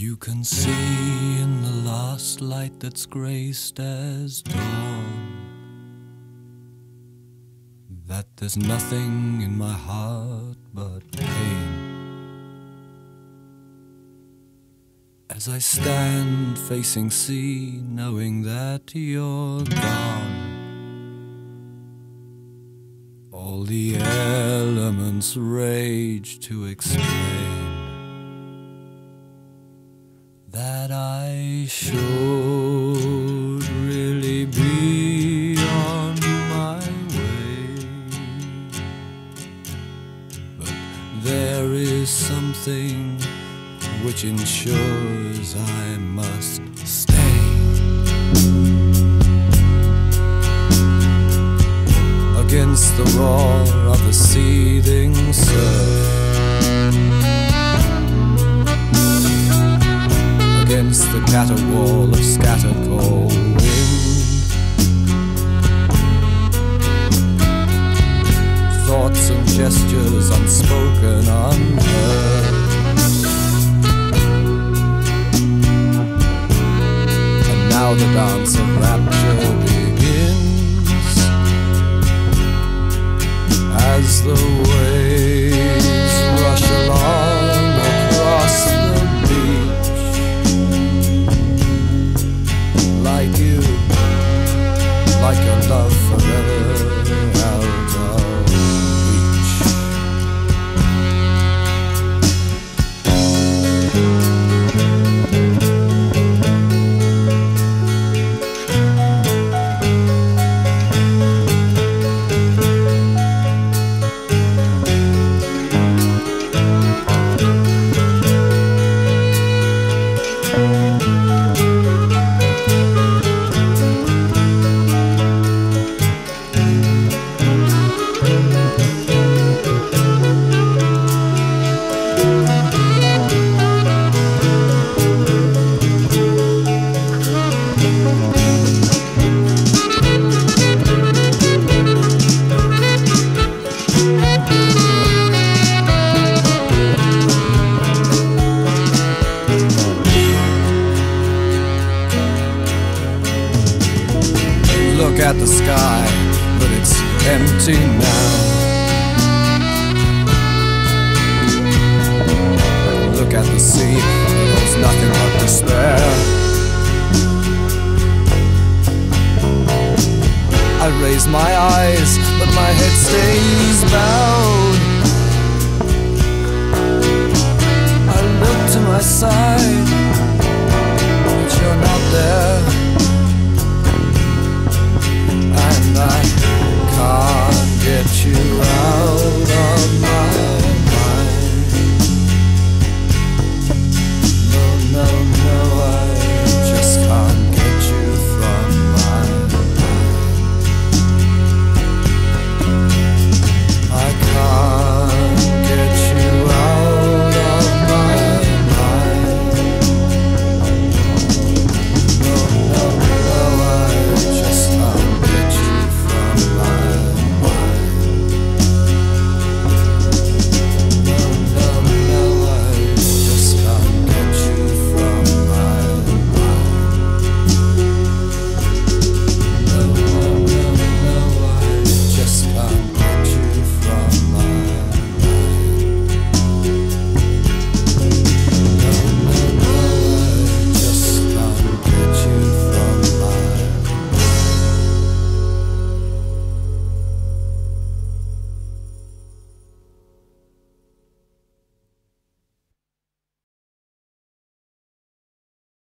You can see in the last light that's graced as dawn that there's nothing in my heart but pain. As I stand facing sea, knowing that you're gone, all the elements rage to explain that I should really be on my way. But there is something which ensures I must stay. Against the roar of the seething surf, against the caterwaul of scattered cold wind, thoughts and gestures unspoken, unheard. And now the dance of rapture begins, as the waves rush along across the beach. Like you, like your love forever out of reach. Look at the sky, but it's empty now. Look at the sea, it holds nothing but despair. I raise my eyes, but my head stays bowed. I look to my side, but you're not there. And I can't get you out.